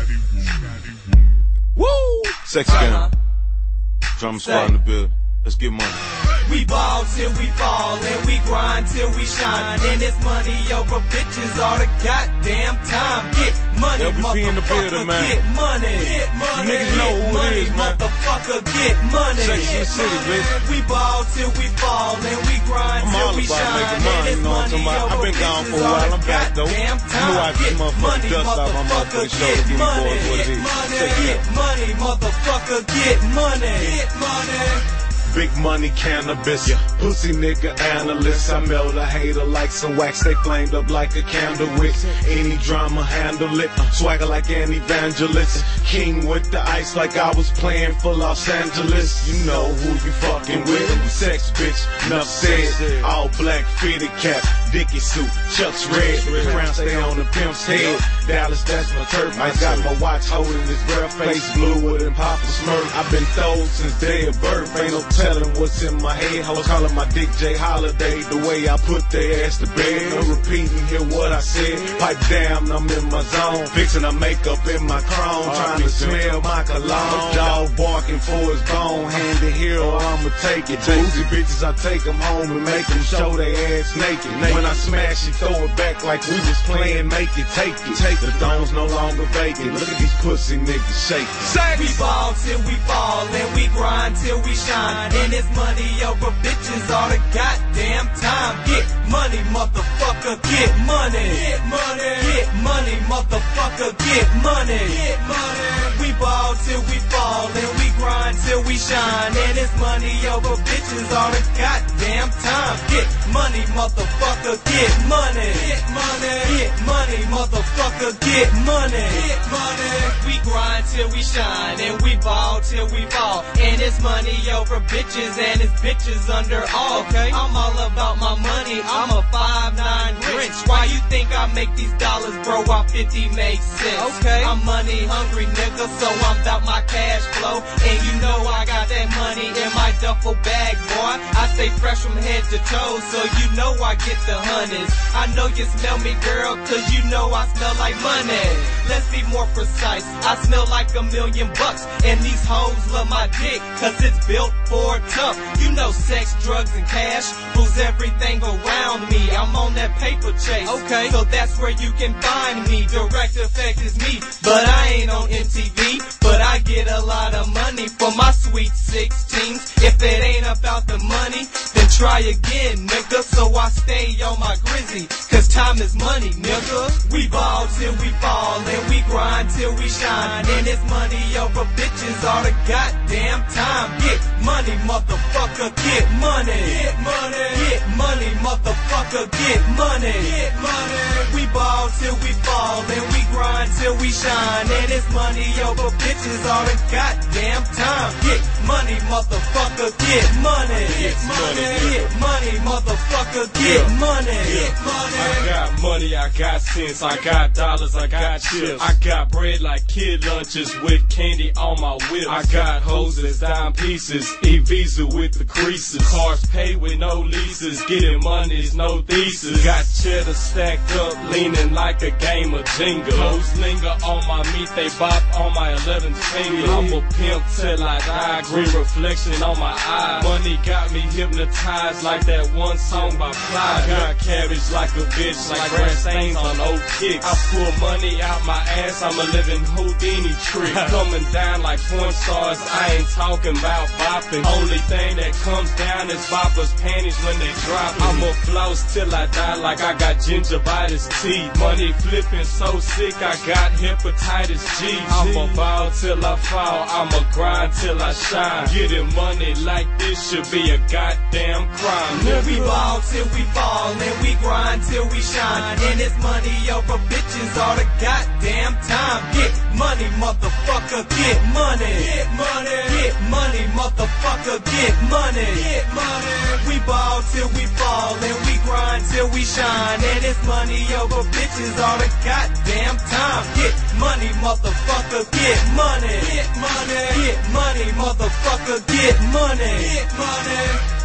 Woo! Sex game. Drum squad in the building. Let's get money. We ball till we fall, and we grind till we shine. And it's money over bitches all the goddamn time. Get money, LBP in the motherfucker, building, man. get money. Get money, You niggas know who it is, man. Motherfucker, get money. Sex in the city, bitch. We ball till we fall, and we grind I'm till all we about shine. making money, you know what I'm talking about? I've been gone for a while, I'm back though. I'm gonna wipe this motherfucking dust off my motherfucking shoulder. Give me boys what it is. Get money, motherfucker, get money. Get money. Big money cannabis, pussy nigga analyst. I melt a hater like some wax, they flamed up like a candle wick. Any drama, handle it. Swagger like an evangelist. King with the ice like I was playing for Los Angeles. You know who you fucking with. Sex bitch, enough said. All black fitted cap, Dickie suit, Chuck's red. The crown stay on the pimp's head. Dallas, that's my turf. I got my watch holding his breath, face bluer than Papa Smurf. I've been told since day of birth, ain't no telling what's in my head. I was calling my dick J Holiday, the way I put their ass to bed. I'm repeating, hear what I said. Pipe down, I'm in my zone. Fixing the makeup in my chrome, trying to smell my cologne. Dog barking for his bone, hand to hero, I'ma take it. Boozy bitches, I take them home and make them show their ass naked. When I smash it, throw it back like we was playing, make it, take it. The throne's no longer vacant. Look at these pussy niggas shaking. We ball till we fall, and we grind till we shine. And it's money over bitches all the goddamn time. Get money, motherfucker, get money. Get money, get money, motherfucker, get money. Get money. We ball till we fall, and we grind till we shine. And it's money over bitches all the goddamn time. Get money, motherfucker, get money. Get money, get money, motherfucker, get money. Get money. We grind till we shine, and we ball till we fall. And it's money over bitches, and it's bitches under all. Okay, I'm all about my money. I'm a 5'9" Grinch. Why you think I make these dollars, bro? While 50 makes sense. Okay, I'm money hungry, nigga, so I'm about my cash flow. And you know I got that money in my duffel bag, boy. I stay fresh from head to toe, so you know I get the hundreds. I know you smell me, girl, cause you know I smell like money. Let's be more precise, I smell like $1 million. And these hoes love my dick, cause it's built for tough. You know sex, drugs, and cash rules everything around me. I'm on that paper chase, okay, so that's where you can find me. Direct Effect is me, but I ain't on MTV. But I get a lot of money for my sweet 16s. If it ain't about the money, then try again, nigga. So I stay on my grizzy, cause time is money, nigga. We ball till we fall, and we grind till we shine. And it's money over bitches all the goddamn time. Get money, motherfucker, get money. Get money, get money, motherfucker, get money. Get money. We ball till we fall, and we grind till we shine. And it's money over bitches all the goddamn time. Get money, motherfucker, get money. Get money, get money, motherfucker, get money. Get money. I got money, I got sense, I got dollars, I got chips. I got bread like kid lunches with candy on my whip. I got hoses, dime pieces, E-Visa with the creases. Cars paid with no leases, getting money's no thesis. Got cheddar stacked up, leaning like a game of Jenga. Hoes linger on my meat, they bop on my 11th finger. I'm a pimp till I die, green reflection on my eye. Money got me hypnotized like that one song by Fly. Got cabbage like a bitch, like grass stains on old kicks. I pull money out my ass, I'm a living Houdini trick. Coming down like porn stars, I ain't talking about bopping. Only thing that comes down is boppers' panties when they drop. I'ma floss till I die like I got gingivitis teeth. Money flipping so sick, I got hepatitis G. I'ma ball till I fall, I'ma grind till I shine. Getting money like this should be a goddamn crime. We ball till we fall, and we grind till we shine. And it's money over bitches all the goddamn time. Get money, motherfucker, get money. Get money, get money, motherfucker, get money. Get money. We ball till we fall, and we grind till we shine. And it's money over bitches all the goddamn time. Get money, motherfucker, get money. Get money, get money, motherfucker, get money. Get money.